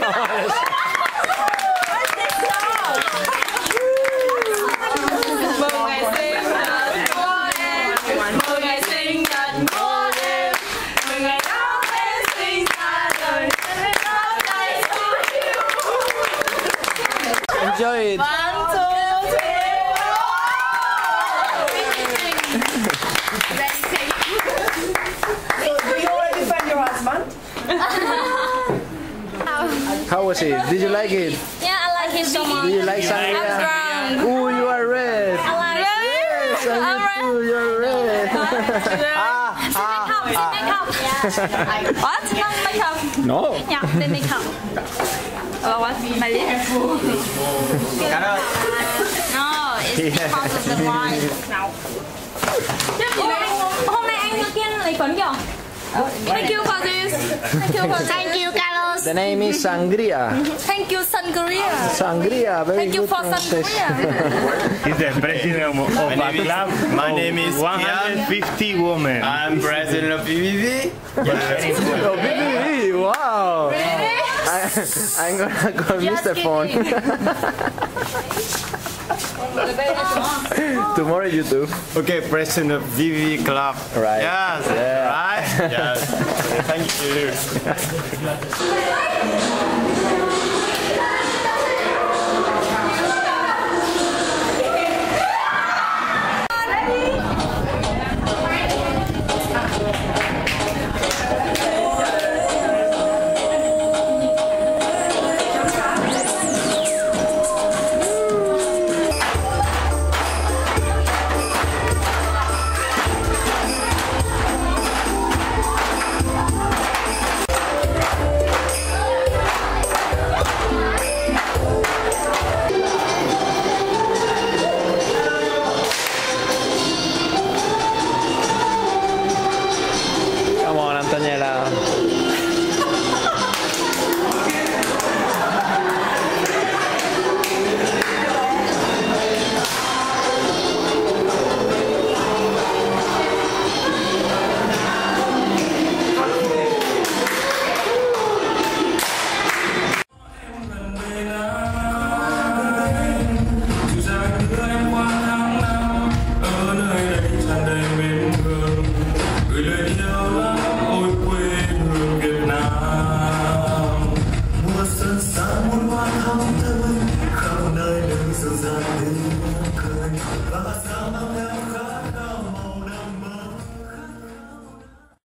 Enjoy it. 1, 2, 3. So, do you already find your husband? How was it? Did you like it? Yeah, I like it so much. Do you like sangria? I'm drunk. Ooh, you are red. I like it. Yes, and you too, you're red. Makeup. Yeah. What? No makeup. No. Yeah, the makeup. What? My lip? No, it's because of the wine. No. Hôm nay anh Kiên lấy phấn kìa. Thank you for this. Thank you, Carlos. The name is sangria. Thank you, Sangria. Sangria, very Thank you good for pronunciation. Sangria. He's the president of a club. My name is 150 women. I'm president of PVV. Oh, baby, wow. Really? I'm gonna call Mr. Phone. Tomorrow you do. Okay, president of PVV club. Right. Yes. Yeah. Right. Yes. Thank you.